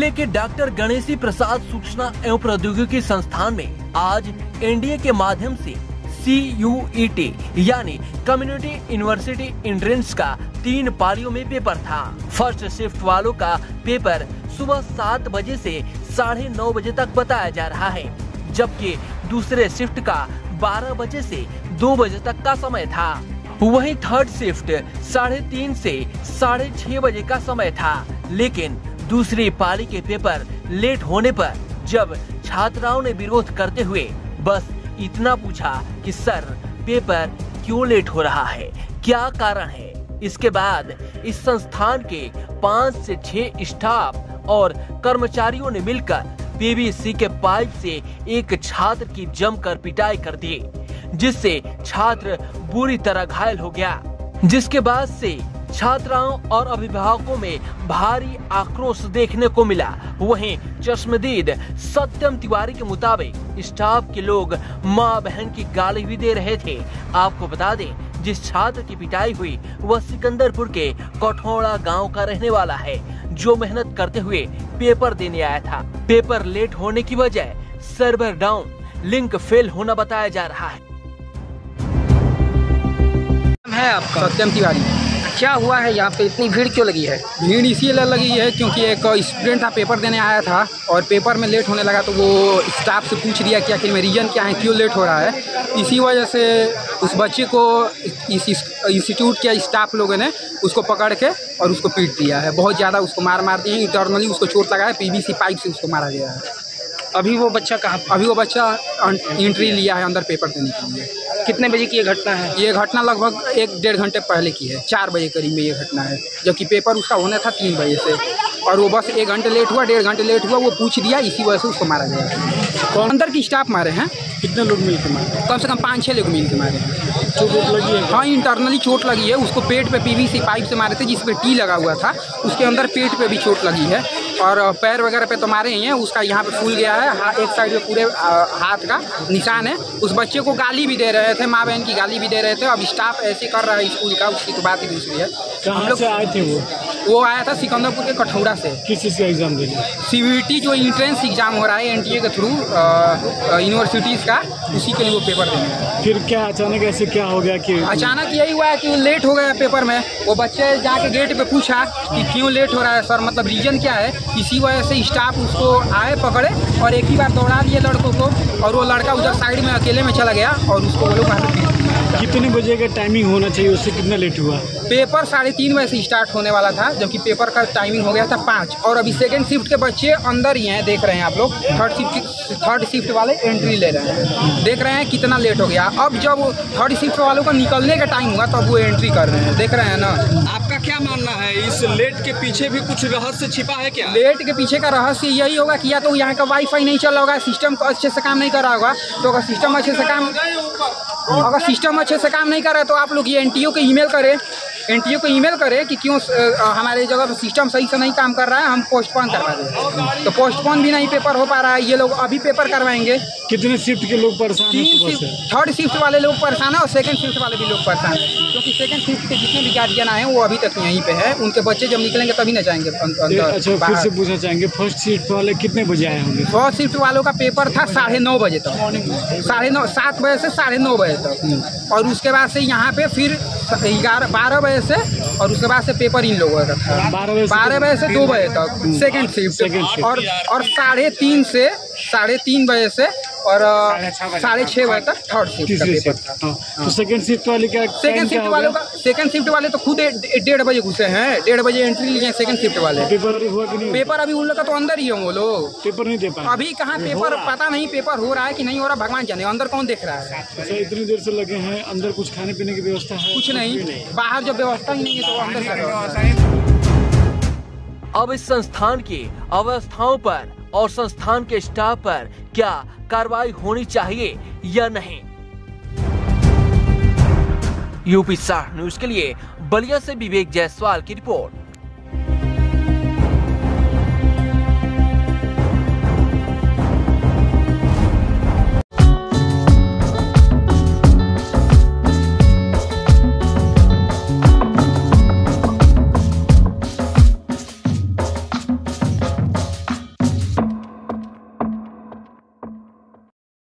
NDA के doctor Ganeshi प्रसाद सूचना एवं प्रौद्योगिकी संस्थान में आज एनडीए के माध्यम से CUET यानी कम्युनिटी यूनिवर्सिटी एंट्रेंस का 3 पारियों में पेपर था। फर्स्ट शिफ्ट वालों का पेपर सुबह 7 बजे से 9:30 बजे तक बताया जा रहा है, जबकि दूसरे शिफ्ट का 12 बजे से 2 बजे तक का समय था। वहीं थर्ड शिफ्ट 3:30 से 6:30 बजे का समय था, लेकिन दूसरी पाली के पेपर लेट होने पर जब छात्राओं ने विरोध करते हुए बस इतना पूछा कि सर पेपर क्यों लेट हो रहा है, क्या कारण है। इसके बाद इस संस्थान के 5 से 6 स्टाफ और कर्मचारियों ने मिलकर PVC के पाइप से एक छात्र की जमकर पिटाई कर दी, जिससे छात्र बुरी तरह घायल हो गया। जिसके बाद से छात्राओं और अभिभावकों में भारी आक्रोश देखने को मिला। वहीं चश्मदीद सत्यम तिवारी के मुताबिक स्टाफ के लोग मां बहन की गाली भी दे रहे थे। आपको बता दें, जिस छात्र की पिटाई हुई वह सिकंदरपुर के कठौड़ा गांव का रहने वाला है, जो मेहनत करते हुए पेपर देने आया था। पेपर लेट होने की वजह सर्वर डाउन, लिंक फेल होना बताया जा रहा है। आपका सत्यम तिवारी। क्या हुआ है यहाँ पे, इतनी भीड़ क्यों लगी है? भीड़ इसीलिए लगी है क्योंकि एक स्टूडेंट था, पेपर देने आया था और पेपर में लेट होने लगा, तो वो स्टाफ से पूछ लिया कि आखिर में रीजन क्या है, क्यों लेट हो रहा है। इसी वजह से उस बच्चे को इस इंस्टीट्यूट के स्टाफ लोगों ने उसको पकड़ के और उसको पीट दिया है। बहुत ज़्यादा उसको मार दिए, इंटरनली उसको चोट लगा है, PVC पाइप से उसको मारा गया है। अभी वो बच्चा कहाँ? अभी वो बच्चा एंट्री लिया है अंदर पेपर देने के लिए। कितने बजे की ये घटना है? ये घटना लगभग 1-1.5 घंटे पहले की है, 4 बजे करीब में ये घटना है, जबकि पेपर उसका होना था 3 बजे से, और वो बस 1 घंटे लेट हुआ, 1.5 घंटे लेट हुआ, वो पूछ दिया, इसी वजह से उसको मारा गया। कौन अंदर की स्टाफ मारे हैं? कितने लोग मिलकर मारे? कम से कम 5-6 लोग मिलकर मारे हैं। चोट लगी है? हाँ, इंटरनली चोट लगी है। उसको पेट पे PVC पाइप से मारे थे, जिसपे टी लगा हुआ था, उसके अंदर पेट पे भी चोट लगी है, और पैर वगैरह पे तो मारे ही हैं। उसका यहाँ पे फूल गया है, एक साइड में पूरे हाथ का निशान है। उस बच्चे को गाली भी दे रहे थे, माँ बहन की गाली भी दे रहे थे। अब स्टाफ ऐसे कर रहा है स्कूल का, उसकी तो बात ही दूसरी है। कहाँ से आए थे वो आया था सिकंदरपुर के कठौड़ा से। किस चीज़ का एग्जाम देने? CUET जो एंट्रेंस एग्जाम हो रहा है NTA के थ्रू यूनिवर्सिटीज़ का, उसी के लिए वो पेपर देने हैं। फिर क्या अचानक ऐसे क्या हो गया कि अचानक यही हुआ है कि वो लेट हो गया पेपर में। वो बच्चे जाके गेट पे पूछा कि क्यों लेट हो रहा है सर, मतलब रीजन क्या है। इसी वजह से स्टाफ उसको आए, पकड़े और एक ही बार दौड़ा दिए लड़कों को, और वो लड़का उधर साइड में अकेले में चला गया और उसको वो लोग वहाँ पे पीट दिया। कितने बजे का टाइमिंग होना चाहिए, उससे कितना लेट हुआ? पेपर 3:30 बजे से स्टार्ट होने वाला था, जबकि पेपर का टाइमिंग हो गया था 5, और अभी सेकंड शिफ्ट के बच्चे अंदर ही हैं, देख रहे हैं आप लोग। थर्ड शिफ्ट वाले एंट्री ले रहे हैं, देख रहे हैं कितना लेट हो गया। अब जब थर्ड शिफ्ट वालों का निकलने का टाइम हुआ तब वो एंट्री कर रहे हैं, देख रहे हैं ना। आपका क्या मानना है, इस लेट के पीछे भी कुछ रहस्य छिपा है क्या? लेट के पीछे का रहस्य यही होगा कि या तो यहाँ का वाईफाई नहीं चल रहा होगा, सिस्टम अच्छे से काम नहीं कर रहा होगा। तो अगर सिस्टम अच्छे से काम नहीं कर रहा है तो आप लोग ये NTO को ईमेल करें कि क्यों हमारे जगह पर सिस्टम सही से नहीं काम कर रहा है, हम पोस्टपोन करवा दें। तो पोस्टपोन भी नहीं पेपर हो पा रहा है, ये लोग अभी पेपर करवाएंगे। कितने शिफ्ट के लोग परेशान हैं? थर्ड शिफ्ट वाले लोग परेशान है और सेकंड शिफ्ट वाले भी लोग परेशान है, क्योंकि सेकंड शिफ्ट के जितने भी गार्जियन आए हैं वो अभी तक यहीं पे है। उनके बच्चे जब निकलेंगे तभी ना जाएंगे अंदर। अच्छा, फिर से पूछना चाहेंगे, फर्स्ट शिफ्ट वाले कितने बजे आए होंगे? फर्स्ट शिफ्ट वालों का पेपर था 9:30 बजे तक, 7 बजे से 9:30 बजे तक, और उसके बाद से यहाँ पे फिर 12 बजे से, और उसके बाद से पेपर इन लोगों का था 12 बजे से 2 बजे तक सेकंड शिफ्ट, और 3:30 से 3:30 बजे से और 6:30 बजे तक थर्ड शिफ्ट का पेपर था। तो सेकंड शिफ्ट वाले क्या? सेकंड शिफ्ट वाले तो खुद 1:30 बजे घुसे हैं, 1:30 बजे एंट्री लिए सेकंड शिफ्ट वाले। पेपर हुआ कि नहीं? पेपर अभी उन लोग का तो अंदर ही है, वो लोग पेपर नहीं दे पाए अभी। कहाँ पेपर, पता नहीं पेपर हो रहा है कि नहीं हो रहा, भगवान जाने, अंदर कौन देख रहा है। अच्छा, इतनी देर से लगे हैं, अंदर कुछ खाने पीने की व्यवस्था है? कुछ नहीं, बाहर जब व्यवस्था ही नहीं है तो अंदर क्या? अब इस संस्थान की अवस्थाओं पर और संस्थान के स्टाफ पर क्या कार्रवाई होनी चाहिए या नहीं? UP 60 न्यूज के लिए बलिया से विवेक जायसवाल की रिपोर्ट।